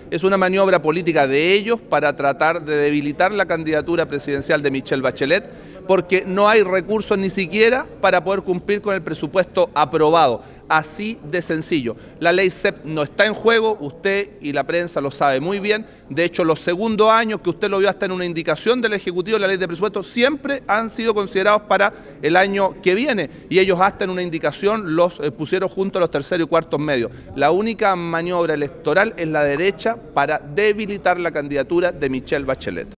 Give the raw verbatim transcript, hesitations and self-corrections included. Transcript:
Es una maniobra política de ellos para tratar de debilitar la candidatura presidencial de Michelle Bachelet, porque no hay recursos ni siquiera para poder cumplir con el presupuesto aprobado. Así de sencillo. La ley C E P no está en juego, usted y la prensa lo sabe muy bien. De hecho, los segundos años que usted lo vio hasta en una indicación del Ejecutivo de la ley de presupuesto siempre han sido considerados para el año que viene y ellos hasta en una indicación los eh, pusieron junto a los terceros y cuartos medios. La única maniobra electoral es la derecha para debilitar la candidatura de Michelle Bachelet.